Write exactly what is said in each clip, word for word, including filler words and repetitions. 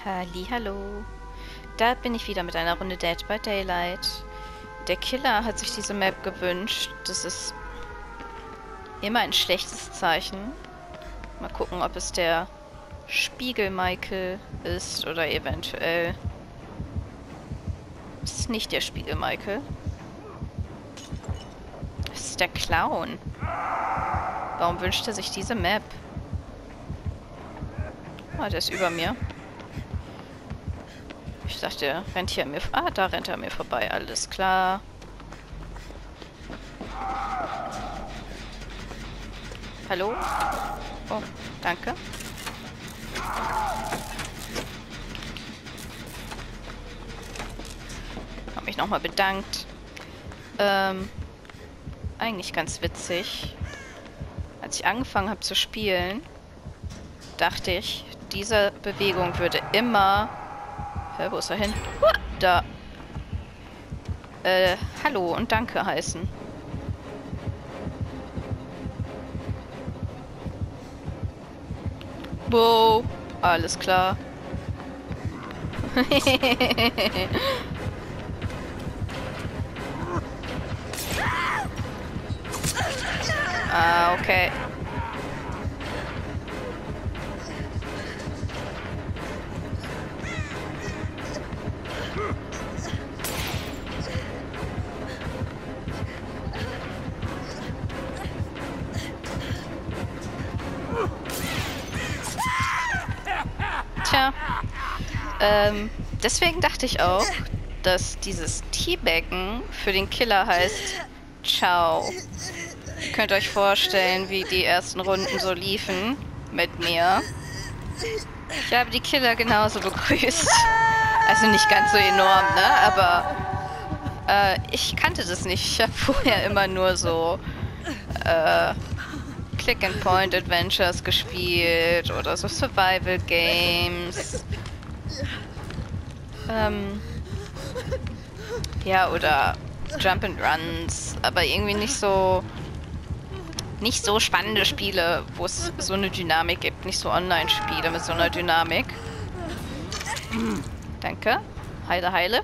Hallihallo. Da bin ich wieder mit einer Runde Dead by Daylight. Der Killer hat sich diese Map gewünscht. Das ist immer ein schlechtes Zeichen. Mal gucken, ob es der Spiegel Michael ist oder eventuell... Es ist nicht der Spiegel Michael. Es ist der Clown. Warum wünscht er sich diese Map? Ah, der ist über mir. Ich dachte, er rennt hier an mir... Ah, da rennt er an mir vorbei. Alles klar. Hallo? Oh, danke. Hab mich nochmal bedankt. Ähm, eigentlich ganz witzig. Als ich angefangen habe zu spielen, dachte ich, diese Bewegung würde immer... Hä, wo ist er hin? Huh, da. Äh, hallo und danke heißen. Wow, alles klar. Ah, okay. Tja, ähm, deswegen dachte ich auch, dass dieses Teabaggen für den Killer heißt Ciao. Ihr könnt euch vorstellen, wie die ersten Runden so liefen mit mir. Ich habe die Killer genauso begrüßt. Also nicht ganz so enorm, ne? Aber äh, ich kannte das nicht. Ich habe vorher immer nur so äh, Click-and-Point-Adventures gespielt oder so Survival-Games. Ähm, ja, oder Jump-and-Runs, aber irgendwie nicht so nicht so spannende Spiele, wo es so eine Dynamik gibt. Nicht so Online-Spiele mit so einer Dynamik. Danke. Heile, heile.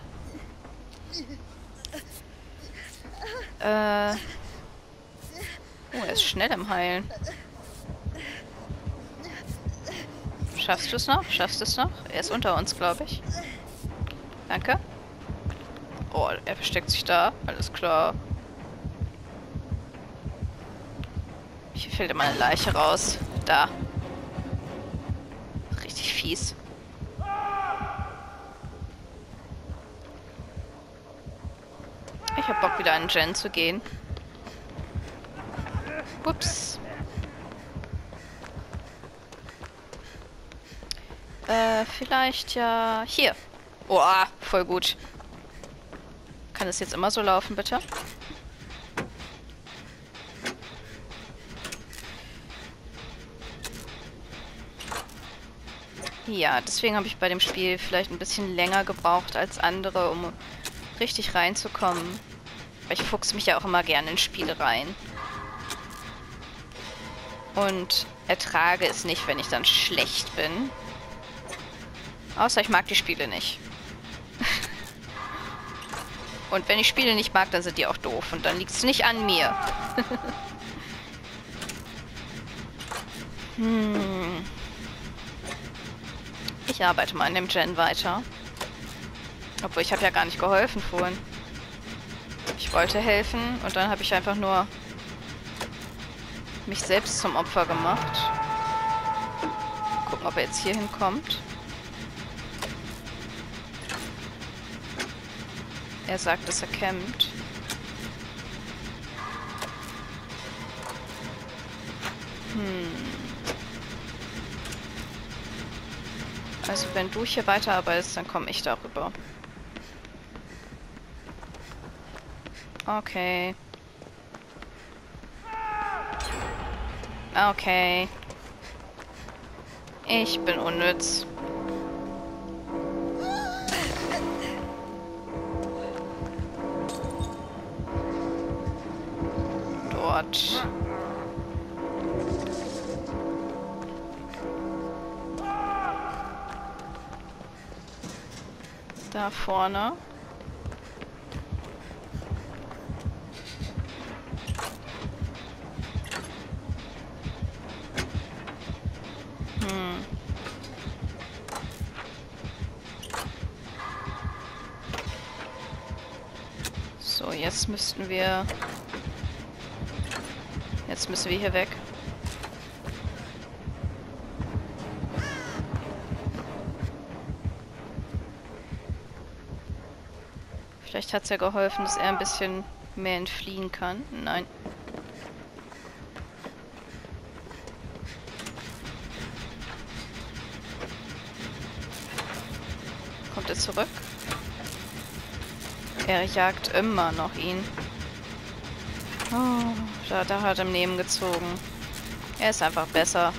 Äh... Oh, er ist schnell im Heilen. Schaffst du es noch? Schaffst du es noch? Er ist unter uns, glaube ich. Danke. Oh, er versteckt sich da. Alles klar. Hier fällt immer eine Leiche raus. Da. Richtig fies. Ich hab Bock, wieder an Jen zu gehen. Ups. Äh, vielleicht ja... Hier. Oh, voll gut. Kann das jetzt immer so laufen, bitte? Ja, deswegen habe ich bei dem Spiel vielleicht ein bisschen länger gebraucht als andere, um richtig reinzukommen. Weil ich fuchse mich ja auch immer gerne in Spiele rein. Und ertrage es nicht, wenn ich dann schlecht bin. Außer ich mag die Spiele nicht. Und wenn ich Spiele nicht mag, dann sind die auch doof. Und dann liegt es nicht an mir. hm. Ich arbeite mal an dem Gen weiter. Obwohl, ich habe ja gar nicht geholfen vorhin. Ich wollte helfen und dann habe ich einfach nur mich selbst zum Opfer gemacht. Gucken, ob er jetzt hier hinkommt. Er sagt, dass er campt. Hm. Also wenn du hier weiterarbeitest, dann komme ich darüber. Okay. Okay. Ich bin unnütz. Dort. Da vorne. Hm. So, jetzt müssten wir... Jetzt müssen wir hier weg. Vielleicht hat es ja geholfen, dass er ein bisschen mehr entfliehen kann. Nein. Kommt er zurück? Er jagt immer noch ihn. Oh, da, da hat er im Neben gezogen. Er ist einfach besser.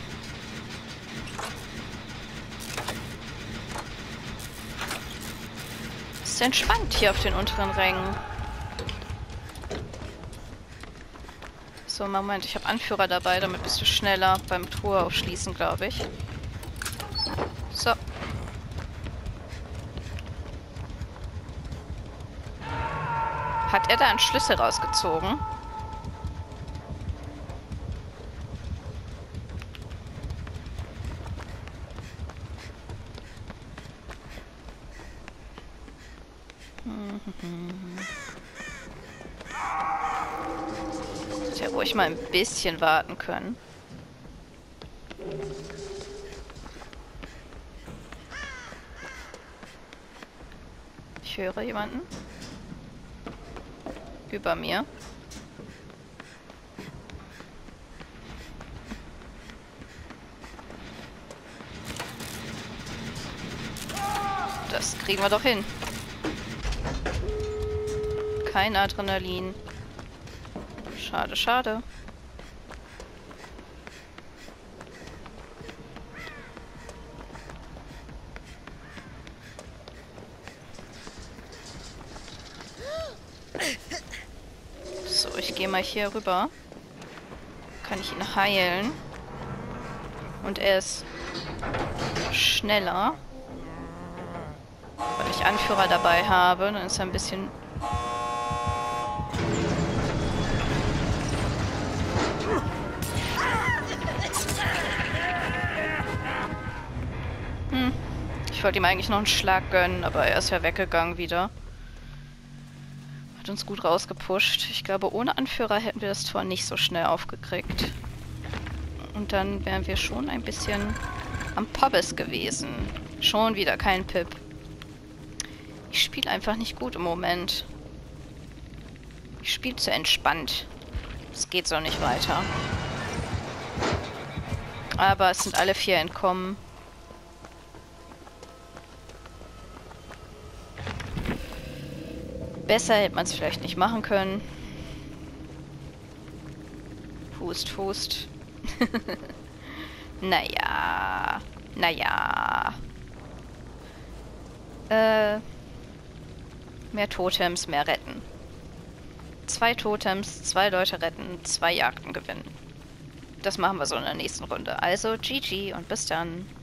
Ist entspannt hier auf den unteren Rängen. So, Moment, ich habe Anführer dabei, damit bist du schneller beim Truhe aufschließen, glaube ich. So. Hat er da einen Schlüssel rausgezogen? Hätte ja ruhig mal ein bisschen warten können. Ich höre jemanden. Über mir. Das kriegen wir doch hin. Kein Adrenalin. Schade, schade. So, ich gehe mal hier rüber. Kann ich ihn heilen. Und er ist schneller. Weil ich Anführer dabei habe. Dann ist er ein bisschen... Hm. Ich wollte ihm eigentlich noch einen Schlag gönnen, aber er ist ja weggegangen wieder. Hat uns gut rausgepusht. Ich glaube, ohne Anführer hätten wir das Tor nicht so schnell aufgekriegt. Und dann wären wir schon ein bisschen am Pobbes gewesen. Schon wieder kein Pip. Ich spiele einfach nicht gut im Moment. Ich spiele zu entspannt. Es geht so nicht weiter. Aber es sind alle vier entkommen. Besser hätte man es vielleicht nicht machen können. Hust, hust. Naja. Naja. Äh. Mehr Totems, mehr retten. Zwei Totems, zwei Leute retten, zwei Jagden gewinnen. Das machen wir so in der nächsten Runde. Also G G und bis dann.